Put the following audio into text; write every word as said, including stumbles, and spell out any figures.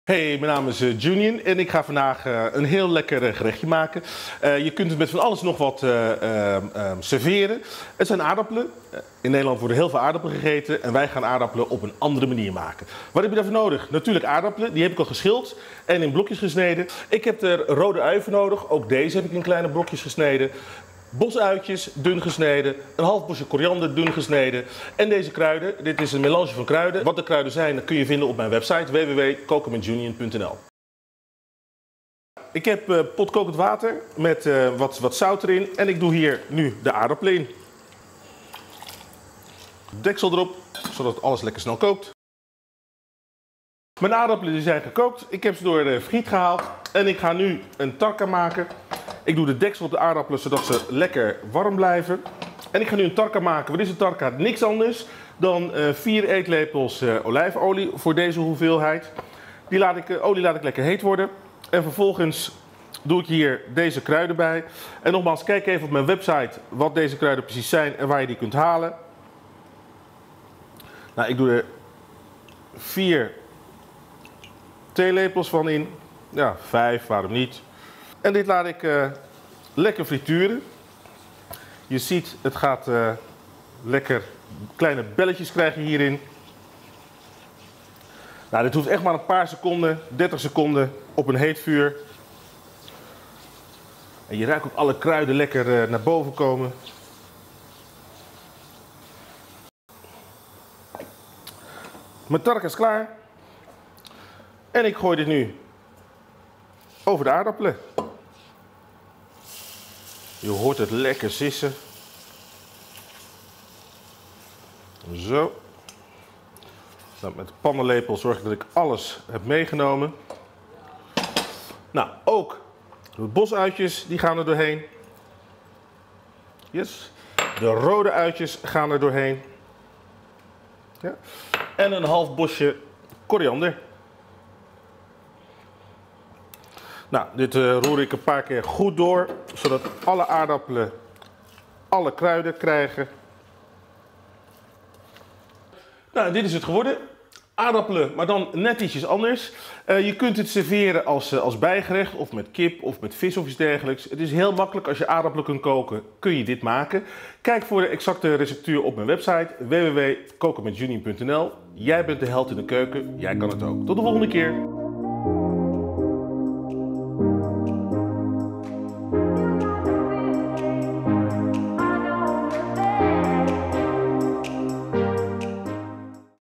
Hey, mijn naam is uh, Junior en ik ga vandaag uh, een heel lekker uh, gerechtje maken. Uh, je kunt het met van alles nog wat uh, uh, uh, serveren. Het zijn aardappelen. Uh, in Nederland worden heel veel aardappelen gegeten en wij gaan aardappelen op een andere manier maken. Wat heb je daarvoor nodig? Natuurlijk aardappelen, die heb ik al geschild en in blokjes gesneden. Ik heb er rode ui voor nodig, ook deze heb ik in kleine blokjes gesneden. Bosuitjes, dun gesneden, een half bosje koriander, dun gesneden. En deze kruiden, dit is een melange van kruiden. Wat de kruiden zijn, dat kun je vinden op mijn website w w w punt koken met junior punt n l. Ik heb uh, potkokend water met uh, wat, wat zout erin en ik doe hier nu de aardappelen in. Deksel erop, zodat alles lekker snel kookt. Mijn aardappelen die zijn gekookt, ik heb ze door de friet gehaald en ik ga nu een tarka maken. Ik doe de deksel op de aardappelen zodat ze lekker warm blijven. En ik ga nu een tarka maken. Wat is een tarka? Niks anders dan uh, vier eetlepels uh, olijfolie voor deze hoeveelheid. Die laat ik, uh, olie laat ik lekker heet worden. En vervolgens doe ik hier deze kruiden bij. En nogmaals, kijk even op mijn website wat deze kruiden precies zijn en waar je die kunt halen. Nou, ik doe er vier theelepels van in. Ja, vijf, waarom niet. En dit laat ik uh, lekker frituren. Je ziet, het gaat uh, lekker kleine belletjes krijgen hierin. Nou, dit hoeft echt maar een paar seconden, dertig seconden op een heet vuur. En je ruikt ook alle kruiden lekker uh, naar boven komen. Mijn tarka is klaar. En ik gooi dit nu over de aardappelen. Je hoort het lekker sissen. Zo. Dan met de pannenlepel zorg ik dat ik alles heb meegenomen. Nou, ook de bosuitjes die gaan er doorheen. Yes. De rode uitjes gaan er doorheen. Ja. En een half bosje koriander. Nou, dit uh, roer ik een paar keer goed door, zodat alle aardappelen alle kruiden krijgen. Nou, dit is het geworden. Aardappelen, maar dan net ietsjes anders. Uh, je kunt het serveren als, uh, als bijgerecht, of met kip, of met vis of iets dergelijks. Het is heel makkelijk, als je aardappelen kunt koken, kun je dit maken. Kijk voor de exacte receptuur op mijn website w w w punt koken met junior punt n l. Jij bent de held in de keuken, jij kan het ook. Tot de volgende keer.